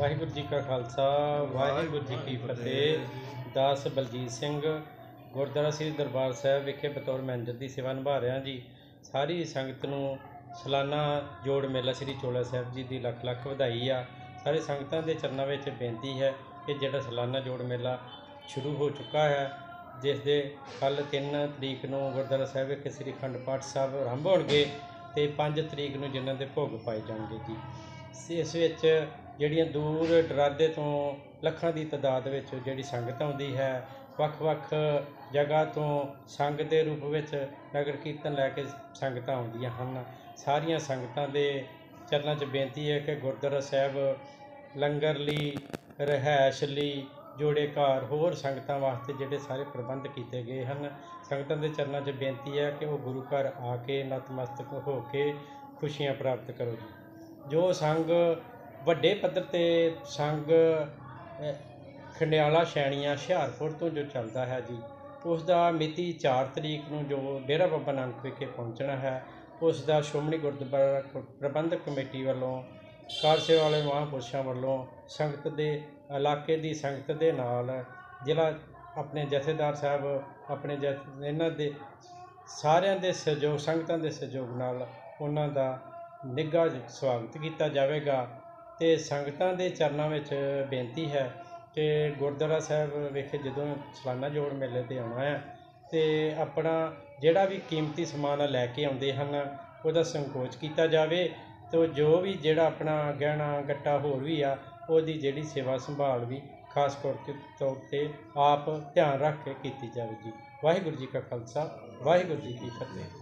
ਵਾਹਿਗੁਰੂ जी का खालसा वाहिगुरू जी की फतेह। दास बलजीत सिंह गुरुद्वारा श्री दरबार साहिब विखे बतौर मैनेजर की सेवा निभा रहा जी। सारी संगत नूं सालाना जोड़ मेला श्री चोला साहिब जी की लख लख वधाई आ। सारे संगतां दे चरनां विच बेनती है कि जिहड़ा सालाना जोड़ मेला शुरू हो चुका है, जिस दे कल 3 तरीक नूं गुरुद्वारा साहिब विखे श्री अखंड पाठ साहब आरंभ होणगे ते 5 तरीक नूं जिन्हां दे भोग पाए जाणगे जी। इस विच ਜਿਹੜੀਆਂ दूर दराडे तो ਲੱਖਾਂ ਦੀ ਤਾਦਾਦ ਵਿੱਚ ਜਿਹੜੀ ਸੰਗਤ ਆਉਂਦੀ ਹੈ, ਵੱਖ-ਵੱਖ ਜਗ੍ਹਾ ਤੋਂ ਸੰਗ ਦੇ ਰੂਪ ਵਿੱਚ ਨਗਰ ਕੀਰਤਨ ਲੈ ਕੇ ਸੰਗਤਾਂ ਆਉਂਦੀਆਂ ਹਨ। ਸਾਰੀਆਂ ਸੰਗਤਾਂ ਦੇ ਚਰਨਾਂ 'ਚ ਬੇਨਤੀ ਹੈ ਕਿ ਗੁਰਦੁਆਰਾ ਸਾਹਿਬ ਲੰਗਰ ਲਈ, ਰਿਹਾਇਸ਼ ਲਈ, ਜੋੜੇ ਘਰ ਹੋਰ ਸੰਗਤਾਂ ਵਾਸਤੇ ਜਿਹੜੇ ਸਾਰੇ ਪ੍ਰਬੰਧ ਕੀਤੇ ਗਏ ਹਨ। ਸੰਗਤਾਂ ਦੇ ਚਰਨਾਂ 'ਚ ਬੇਨਤੀ ਹੈ ਕਿ ਉਹ ਗੁਰੂ ਘਰ ਆ ਕੇ ਨਤਮਸਤਕ ਹੋ ਕੇ ਖੁਸ਼ੀਆਂ ਪ੍ਰਾਪਤ ਕਰੋ ਜੀ। ਜੋ ਸੰਗ ਵੱਡੇ ਪੱਧਰ 'ਤੇ ਸੰਗ ਖੰਡਿਆਲਾ ਛੈਣੀਆਂ ਹੁਸ਼ਿਆਰਪੁਰ ਤੋਂ ਜੋ ਚੱਲਦਾ ਹੈ ਜੀ, ਉਸ ਦਾ ਮਿਤੀ 4 ਤਰੀਕ ਨੂੰ ਜੋ ਡੇਰਾ ਬਾਬਾ ਨਾਨਕ ਵਿਖੇ ਪਹੁੰਚਣਾ ਹੈ, ਉਸ ਦਾ ਸ਼੍ਰੋਮਣੀ ਗੁਰਦੁਆਰਾ ਪ੍ਰਬੰਧਕ ਕਮੇਟੀ ਵੱਲੋਂ, ਕਾਰ ਸੇਵਾ ਵਾਲੇ ਮਹਾਂਪੁਰਸ਼ਾਂ ਵੱਲੋਂ ਸੰਗਤ ਦੇ ਇਲਾਕੇ ਦੀ ਸੰਗਤ ਦੇ ਨਾਲ ਜ਼ਿਲ੍ਹਾ ਆਪਣੇ ਜਥੇਦਾਰ ਸਾਹਿਬ ਆਪਣੇ ਇਹਨਾਂ ਦੇ ਸਾਰਿਆਂ ਦੇ ਸਹਿਯੋਗ, ਸੰਗਤਾਂ ਦੇ ਸਹਿਯੋਗ ਨਾਲ ਉਹਨਾਂ ਦਾ ਨਿੱਘਾ ਸਵਾਗਤ ਕੀਤਾ ਜਾਵੇਗਾ। ਅਤੇ ਸੰਗਤਾਂ ਦੇ ਚਰਨਾਂ ਵਿੱਚ ਬੇਨਤੀ ਹੈ ਕਿ ਗੁਰਦੁਆਰਾ ਸਾਹਿਬ ਵਿਖੇ ਜਦੋਂ ਸਾਲਾਨਾ ਜੋੜ ਮੇਲੇ 'ਤੇ ਆਉਣਾ ਹੈ ਅਤੇ ਆਪਣਾ ਜਿਹੜਾ ਵੀ ਕੀਮਤੀ ਸਮਾਨ ਲੈ ਕੇ ਆਉਂਦੇ ਹਨ ਉਹਦਾ ਸੰਕੋਚ ਕੀਤਾ ਜਾਵੇ, ਅਤੇ ਜੋ ਵੀ ਜਿਹੜਾ ਆਪਣਾ ਗਹਿਣਾ ਗੱਟਾ ਹੋਰ ਵੀ ਆ ਉਹਦੀ ਜਿਹੜੀ ਸੇਵਾ ਸੰਭਾਲ ਵੀ ਖਾਸ ਤੌਰ 'ਤੇ ਆਪ ਧਿਆਨ ਰੱਖ ਕੇ ਕੀਤੀ ਜਾਵੇ ਜੀ। ਵਾਹਿਗੁਰੂ ਜੀ ਕਾ ਖਾਲਸਾ ਵਾਹਿਗੁਰੂ ਜੀ ਕੀ ਫਤਿਹ।